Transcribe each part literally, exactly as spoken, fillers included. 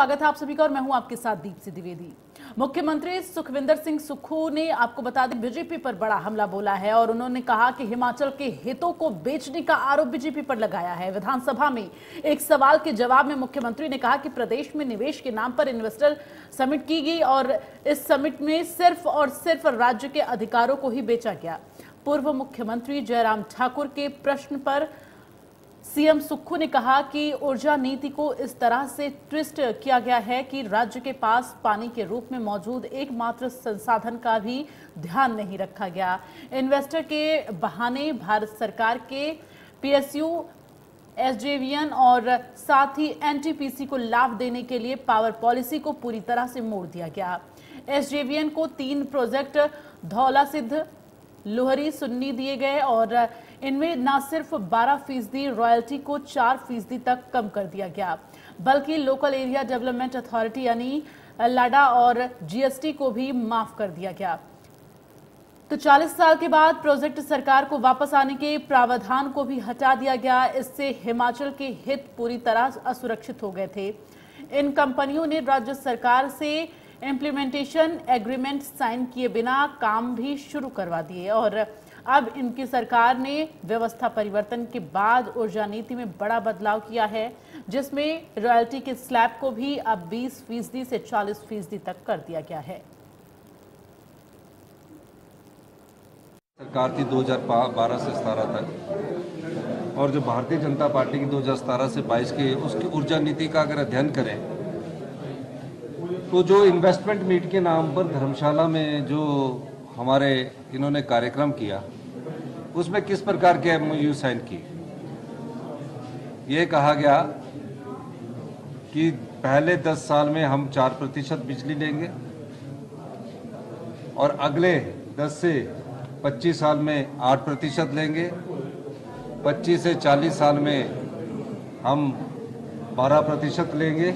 स्वागत है आप सभी का और मैं हूं आपके साथ दीप्ति द्विवेदी। मुख्यमंत्री सुखविंदर सिंह सुक्खू ने आपको बता दें बीजेपी पर बड़ा हमला बोला है और उन्होंने कहा कि हिमाचल के हितों को बेचने का आरोप बीजेपी पर लगाया है। विधानसभा में एक सवाल के जवाब में मुख्यमंत्री ने कहा कि प्रदेश में निवेश के नाम पर इन्वेस्टर समिट की गई और इस समिट में सिर्फ और सिर्फ राज्य के अधिकारों को ही बेचा गया। पूर्व मुख्यमंत्री जयराम ठाकुर के प्रश्न पर सीएम सुक्खू ने कहा कि ऊर्जा नीति को इस तरह से ट्विस्ट किया गया है कि राज्य के पास पानी के रूप में मौजूद एकमात्र संसाधन का भी ध्यान नहीं रखा गया। इन्वेस्टर के बहाने भारत सरकार के पीएसयू, एसजेवीएन और साथ ही एनटीपीसी को लाभ देने के लिए पावर पॉलिसी को पूरी तरह से मोड़ दिया गया। एसजेवीएन को तीन प्रोजेक्ट धौला सिद्ध, लोहरी, सुन्नी दिए गए और इनमें न सिर्फ बारह फीसदी रॉयल्टी को चार फीसदी तक कम कर दिया गया, बल्कि लोकल एरिया डेवलपमेंट अथॉरिटी यानी लाडा और जीएसटी को भी माफ कर दिया गया। तो चालीस साल के बाद प्रोजेक्ट सरकार को वापस आने के प्रावधान को भी हटा दिया गया। इससे हिमाचल के हित पूरी तरह असुरक्षित हो गए थे। इन कंपनियों ने राज्य सरकार से इम्प्लीमेंटेशन एग्रीमेंट साइन किए बिना काम भी शुरू करवा दिए और अब इनकी सरकार ने व्यवस्था परिवर्तन के बाद ऊर्जा नीति में बड़ा बदलाव किया है, जिसमें रॉयल्टी के स्लैब को भी अब बीस फीसदी से चालीस फीसदी तक कर दिया गया है। सरकार थी दो हज़ार बारह से सतारह तक और जो भारतीय जनता पार्टी की दो हज़ार सतारह से बाईस की उसकी ऊर्जा नीति का अगर अध्ययन करें तो जो इन्वेस्टमेंट मीट के नाम पर धर्मशाला में जो हमारे इन्होंने कार्यक्रम किया उसमें किस प्रकार के एमओयू साइन किए। ये कहा गया कि पहले दस साल में हम चार प्रतिशत बिजली लेंगे और अगले दस से पच्चीस साल में आठ प्रतिशत लेंगे, पच्चीस से चालीस साल में हम बारह प्रतिशत लेंगे।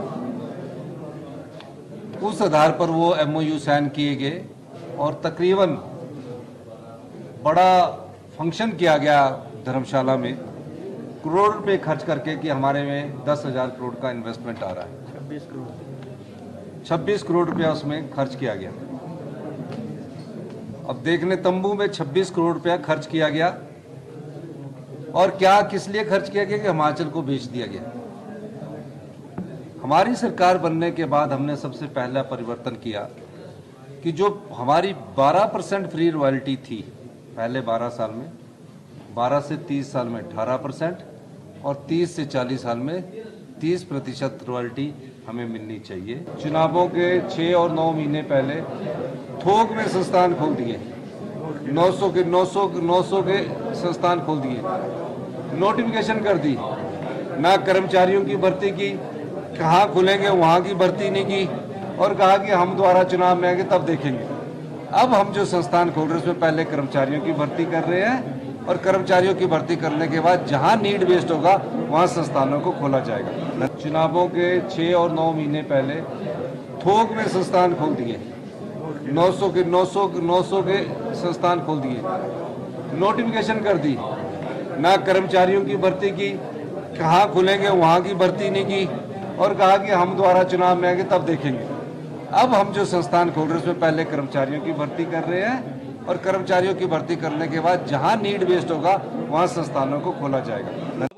उस आधार पर वो एमओयू साइन किए गए और तकरीबन बड़ा फंक्शन किया गया धर्मशाला में, करोड़ रुपए खर्च करके कि हमारे में दस हजार करोड़ का इन्वेस्टमेंट आ रहा है। छब्बीस करोड़ छब्बीस करोड़ रुपया उसमें खर्च किया गया। अब देखने तंबू में छब्बीस करोड़ रुपया खर्च किया गया और क्या किस लिए खर्च किया गया कि हिमाचल को बेच दिया गया। हमारी सरकार बनने के बाद हमने सबसे पहला परिवर्तन किया कि जो हमारी बारह परसेंट फ्री रॉयल्टी थी पहले बारह साल में, बारह से तीस साल में अठारह परसेंट और तीस से चालीस साल में तीस प्रतिशत रॉयल्टी हमें मिलनी चाहिए। चुनावों के छः और नौ महीने पहले थोक में संस्थान खोल दिए, नौ सौ के नौ सौ नौ सौ के संस्थान खोल दिए, नोटिफिकेशन कर दी, ना कर्मचारियों की भर्ती की, कहाँ खुलेंगे वहाँ की भर्ती नहीं की और कहा कि हम दोबारा चुनाव में आएंगे तब देखेंगे। अब हम जो संस्थान खोल रहे हैं उसमें पहले कर्मचारियों की भर्ती कर रहे हैं और कर्मचारियों की भर्ती करने के बाद जहां नीड बेस्ड होगा वहां संस्थानों को खोला जाएगा। चुनावों के छः और नौ महीने पहले थोक में संस्थान खोल दिए, नौ सौ के नौ सौ नौ सौ के संस्थान खोल दिए, नोटिफिकेशन कर दी, ना कर्मचारियों की भर्ती की, कहाँ खुलेंगे वहाँ की भर्ती नहीं की और कहा कि हम दोबारा चुनाव में आएंगे तब देखेंगे। अब हम जो संस्थान खोल रहे हैं उसमें पहले कर्मचारियों की भर्ती कर रहे हैं और कर्मचारियों की भर्ती करने के बाद जहां नीड बेस्ड होगा वहां संस्थानों को खोला जाएगा।